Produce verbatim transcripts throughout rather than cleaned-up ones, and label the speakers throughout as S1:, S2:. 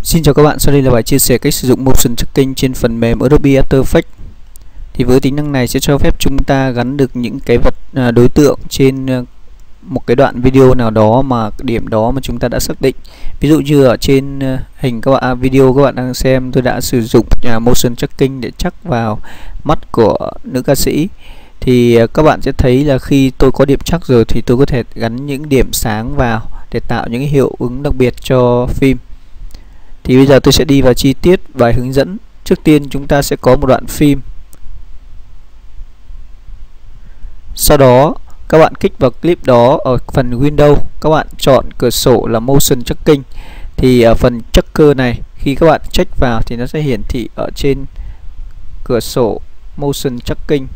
S1: Xin chào các bạn, sau đây là bài chia sẻ cách sử dụng Motion Tracking trên phần mềm Adobe After Effects. Thì với tính năng này sẽ cho phép chúng ta gắn được những cái vật à, đối tượng trên à, một cái đoạn video nào đó mà điểm đó mà chúng ta đã xác định. Ví dụ như ở trên à, hình các bạn à, video các bạn đang xem, tôi đã sử dụng à, Motion Tracking để chắc vào mắt của nữ ca sĩ. Thì à, các bạn sẽ thấy là khi tôi có điểm chắc rồi thì tôi có thể gắn những điểm sáng vào để tạo những cái hiệu ứng đặc biệt cho phim. Thì bây giờ tôi sẽ đi vào chi tiết bài hướng dẫn. Trước tiên chúng ta sẽ có một đoạn phim. Sau đó các bạn kích vào clip đó ở phần Windows, các bạn chọn cửa sổ là Motion Tracking. Thì ở phần tracker này, khi các bạn check vào thì nó sẽ hiển thị ở trên cửa sổ Motion Tracking.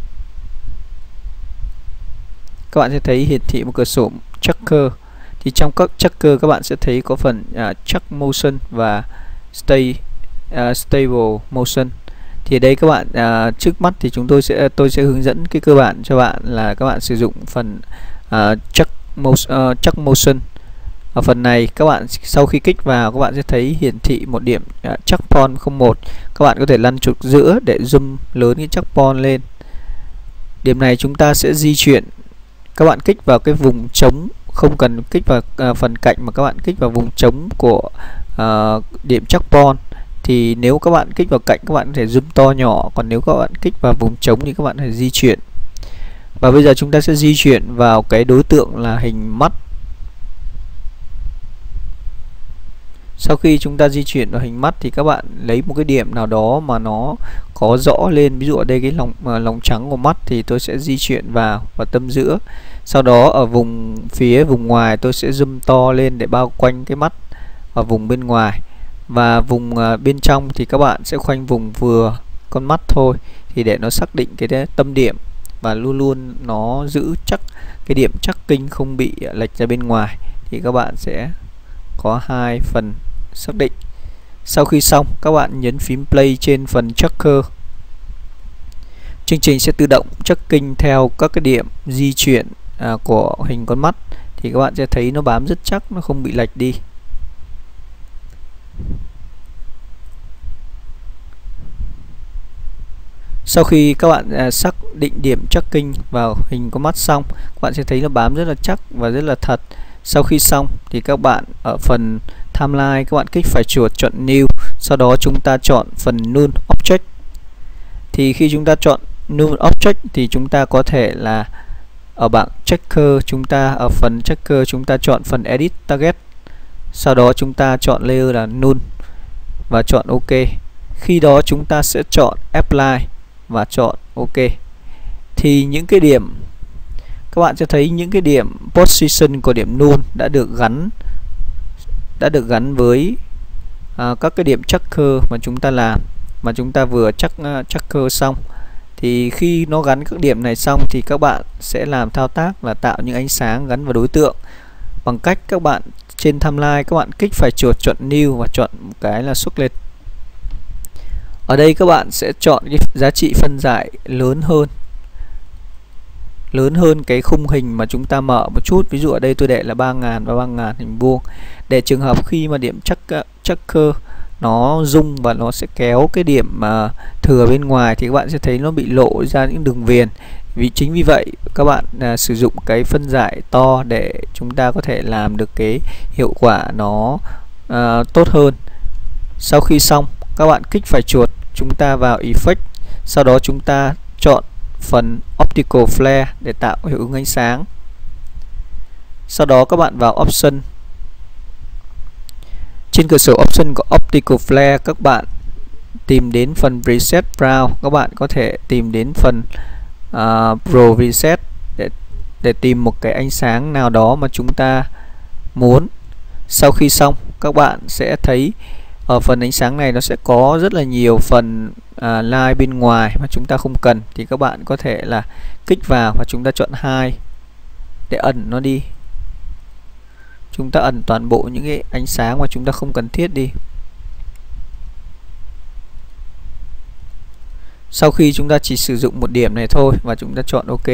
S1: Các bạn sẽ thấy hiển thị một cửa sổ tracker. Thì trong các tracker các bạn sẽ thấy có phần uh, track motion và stay uh, stable motion. Thì ở đây các bạn uh, trước mắt thì chúng tôi sẽ tôi sẽ hướng dẫn cái cơ bản cho bạn là các bạn sử dụng phần uh, track, motion, uh, track motion. Ở phần này các bạn sau khi kích vào các bạn sẽ thấy hiển thị một điểm uh, track point không một. Các bạn có thể lăn trục giữa để zoom lớn cái track point lên. Điểm này chúng ta sẽ di chuyển. Các bạn kích vào cái vùng trống, không cần kích vào uh, phần cạnh mà các bạn kích vào vùng trống của uh, điểm track point. Thì nếu các bạn kích vào cạnh các bạn có thể zoom to nhỏ, còn nếu các bạn kích vào vùng trống thì các bạn phải di chuyển. Và bây giờ chúng ta sẽ di chuyển vào cái đối tượng là hình mắt. Sau khi chúng ta di chuyển vào hình mắt thì các bạn lấy một cái điểm nào đó mà nó có rõ lên. Ví dụ ở đây cái lòng uh, lòng trắng của mắt thì tôi sẽ di chuyển vào và tâm giữa. Sau đó ở vùng phía vùng ngoài tôi sẽ zoom to lên để bao quanh cái mắt ở vùng bên ngoài. Và vùng uh, bên trong thì các bạn sẽ khoanh vùng vừa con mắt thôi, thì để nó xác định cái tâm điểm và luôn luôn nó giữ chắc cái điểm tracking không bị lệch ra bên ngoài. Thì các bạn sẽ có hai phần xác định. Sau khi xong các bạn nhấn phím play trên phần tracker. Chương trình sẽ tự động tracking theo các cái điểm di chuyển à, của hình con mắt. Thì các bạn sẽ thấy nó bám rất chắc, nó không bị lệch đi. Sau khi các bạn à, xác định điểm tracking vào hình con mắt xong, các bạn sẽ thấy nó bám rất là chắc và rất là thật. Sau khi xong thì các bạn ở phần timeline các bạn kích phải chuột chọn new, sau đó chúng ta chọn phần null object. Thì khi chúng ta chọn null object thì chúng ta có thể là ở bảng checker, chúng ta ở phần checker chúng ta chọn phần edit target. Sau đó chúng ta chọn layer là null và chọn OK. Khi đó chúng ta sẽ chọn apply và chọn OK. Thì những cái điểm các bạn sẽ thấy những cái điểm position của điểm null đã được gắn đã được gắn với à, các cái điểm tracker mà chúng ta làm mà chúng ta vừa chắc uh, tracker xong. Thì khi nó gắn các điểm này xong thì các bạn sẽ làm thao tác là tạo những ánh sáng gắn vào đối tượng bằng cách các bạn trên timeline các bạn kích phải chuột chọn new và chọn một cái là xuất lên. Ở đây các bạn sẽ chọn cái giá trị phân giải lớn hơn lớn hơn cái khung hình mà chúng ta mở một chút. Ví dụ ở đây tôi để là ba nghìn và ba nghìn hình vuông, để trường hợp khi mà điểm chắc tracker nó rung và nó sẽ kéo cái điểm mà thừa bên ngoài thì các bạn sẽ thấy nó bị lộ ra những đường viền. Vì chính vì vậy các bạn à, sử dụng cái phân giải to để chúng ta có thể làm được cái hiệu quả nó à, tốt hơn. Sau khi xong các bạn kích phải chuột chúng ta vào effect, sau đó chúng ta chọn phần optical flare để tạo hiệu ứng ánh sáng. Sau đó các bạn vào option. Trên cửa sổ option của optical flare các bạn tìm đến phần preset brown, các bạn có thể tìm đến phần uh, pro preset để để tìm một cái ánh sáng nào đó mà chúng ta muốn. Sau khi xong các bạn sẽ thấy ở phần ánh sáng này nó sẽ có rất là nhiều phần à, line bên ngoài mà chúng ta không cần, thì các bạn có thể là kích vào và chúng ta chọn hai để ẩn nó đi. Chúng ta ẩn toàn bộ những cái ánh sáng mà chúng ta không cần thiết đi. Sau khi chúng ta chỉ sử dụng một điểm này thôi và chúng ta chọn OK.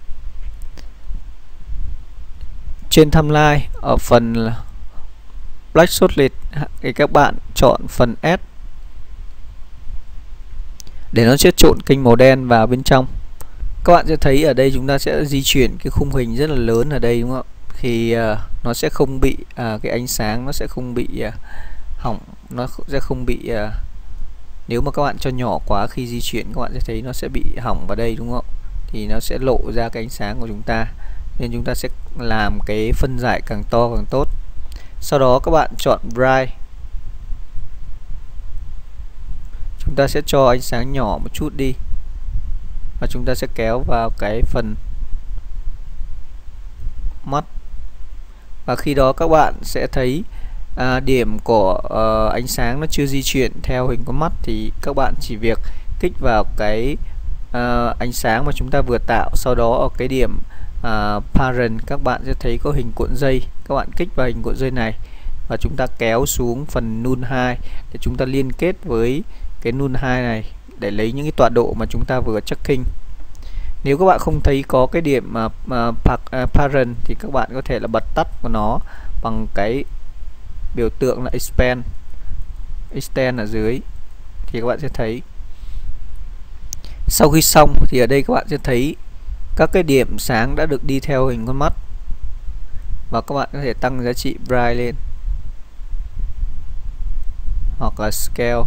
S1: Trên timeline ở phần Black Solid thì các bạn chọn phần S để nó sẽ trộn kênh màu đen vào bên trong. Các bạn sẽ thấy ở đây chúng ta sẽ di chuyển cái khung hình rất là lớn ở đây, đúng không ạ? Thì uh, nó sẽ không bị uh, cái ánh sáng nó sẽ không bị uh, hỏng, nó sẽ không bị uh, nếu mà các bạn cho nhỏ quá khi di chuyển các bạn sẽ thấy nó sẽ bị hỏng vào đây, đúng không? Thì nó sẽ lộ ra cái ánh sáng của chúng ta, nên chúng ta sẽ làm cái phân giải càng to càng tốt. Sau đó các bạn chọn Bright, chúng ta sẽ cho ánh sáng nhỏ một chút đi và chúng ta sẽ kéo vào cái phần mắt, và khi đó các bạn sẽ thấy à, điểm của uh, ánh sáng nó chưa di chuyển theo hình con mắt, thì các bạn chỉ việc kích vào cái uh, ánh sáng mà chúng ta vừa tạo. Sau đó ở cái điểm uh, parent các bạn sẽ thấy có hình cuộn dây, các bạn kích vào hình cuộn dây này và chúng ta kéo xuống phần null hai để chúng ta liên kết với cái null hai này để lấy những cái tọa độ mà chúng ta vừa checking. Nếu các bạn không thấy có cái điểm uh, uh, parent thì các bạn có thể là bật tắt của nó bằng cái biểu tượng là expand extend ở dưới, thì các bạn sẽ thấy. Sau khi xong thì ở đây các bạn sẽ thấy các cái điểm sáng đã được đi theo hình con mắt, và các bạn có thể tăng giá trị bright lên hoặc là scale.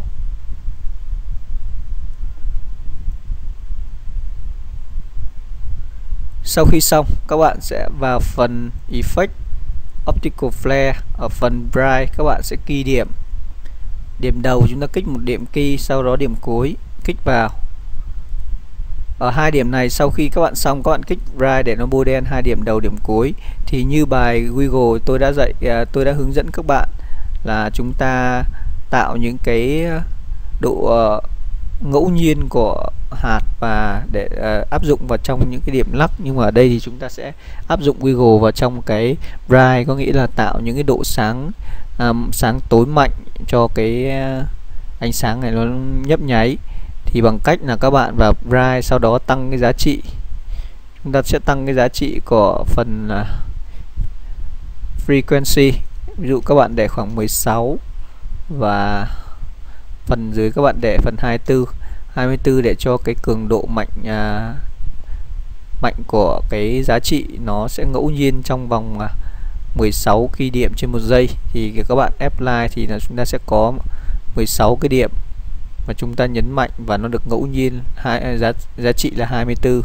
S1: Sau khi xong các bạn sẽ vào phần effect optical flare, ở phần bright các bạn sẽ key điểm. Điểm đầu chúng ta kích một điểm key, sau đó điểm cuối kích vào. Ở hai điểm này sau khi các bạn xong các bạn kích bright để nó bôi đen hai điểm đầu điểm cuối. Thì như bài Wiggle tôi đã dạy, tôi đã hướng dẫn các bạn là chúng ta tạo những cái độ ngẫu nhiên của hạt và để uh, áp dụng vào trong những cái điểm lắc, nhưng mà ở đây thì chúng ta sẽ áp dụng wiggle vào trong cái bright, có nghĩa là tạo những cái độ sáng um, sáng tối mạnh cho cái uh, ánh sáng này nó nhấp nháy. Thì bằng cách là các bạn vào bright, sau đó tăng cái giá trị, chúng ta sẽ tăng cái giá trị của phần uh, frequency, ví dụ các bạn để khoảng mười sáu và phần dưới các bạn để phần hai mươi tư hai mươi tư để cho cái cường độ mạnh à, mạnh của cái giá trị nó sẽ ngẫu nhiên trong vòng à, mười sáu cái điểm trên một giây. Thì các bạn apply thì là chúng ta sẽ có mười sáu cái điểm mà chúng ta nhấn mạnh và nó được ngẫu nhiên hai, giá, giá trị là hai mươi tư.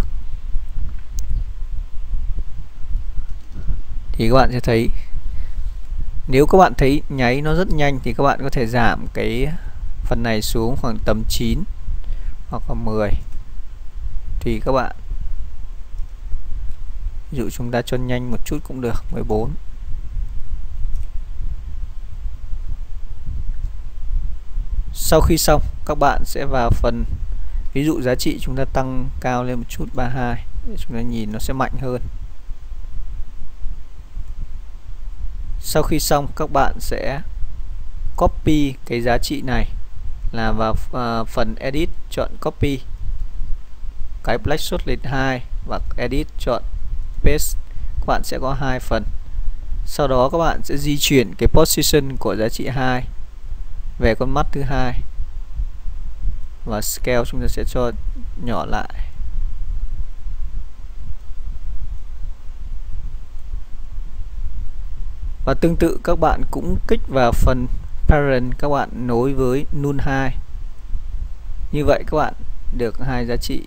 S1: Thì các bạn sẽ thấy nếu các bạn thấy nháy nó rất nhanh thì các bạn có thể giảm cái phần này xuống khoảng tầm chín hoặc là mười thì các bạn, ví dụ chúng ta cho nhanh một chút cũng được, mười bốn. Sau khi xong các bạn sẽ vào phần ví dụ giá trị chúng ta tăng cao lên một chút, ba mươi hai, để chúng ta nhìn nó sẽ mạnh hơn. Sau khi xong các bạn sẽ copy cái giá trị này, là vào uh, phần edit chọn copy cái Black Solid hai và edit chọn paste. Các bạn sẽ có hai phần. Sau đó các bạn sẽ di chuyển cái position của giá trị hai về con mắt thứ hai và scale chúng ta sẽ cho nhỏ lại. Và tương tự các bạn cũng kích vào phần parent, các bạn nối với null hai. Như vậy các bạn được hai giá trị.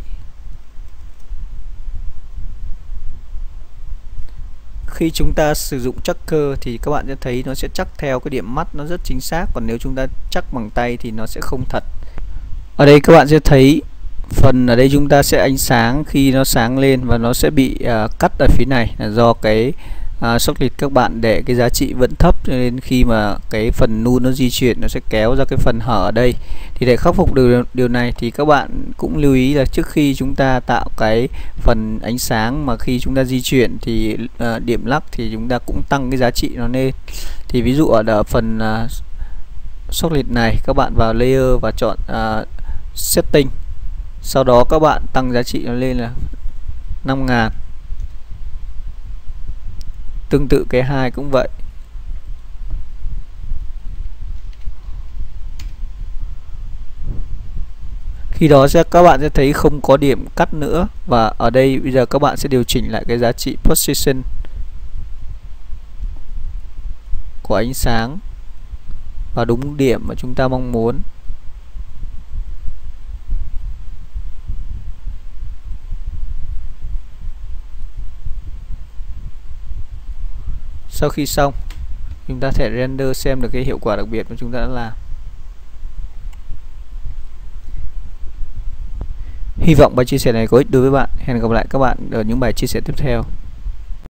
S1: Khi chúng ta sử dụng tracker thì các bạn sẽ thấy nó sẽ chắc theo cái điểm mắt nó rất chính xác, còn nếu chúng ta chắc bằng tay thì nó sẽ không thật. Ở đây các bạn sẽ thấy phần ở đây chúng ta sẽ ánh sáng khi nó sáng lên và nó sẽ bị uh, cắt ở phía này là do cái uh, socket các bạn để cái giá trị vẫn thấp, cho nên khi mà cái phần null nó di chuyển nó sẽ kéo ra cái phần hở ở đây. Thì để khắc phục được điều này thì các bạn cũng lưu ý là trước khi chúng ta tạo cái phần ánh sáng mà khi chúng ta di chuyển thì uh, điểm lắc thì chúng ta cũng tăng cái giá trị nó lên. Thì ví dụ ở, ở phần uh, socket này các bạn vào layer và chọn uh, setting, sau đó các bạn tăng giá trị nó lên là năm nghìn. Tương tự cái hai cũng vậy. Khi đó sẽ các bạn sẽ thấy không có điểm cắt nữa, và ở đây bây giờ các bạn sẽ điều chỉnh lại cái giá trị position của ánh sáng vào đúng điểm mà chúng ta mong muốn. Sau khi xong, chúng ta thể render xem được cái hiệu quả đặc biệt mà chúng ta đã làm. Hy vọng bài chia sẻ này có ích đối với bạn. Hẹn gặp lại các bạn ở những bài chia sẻ tiếp theo.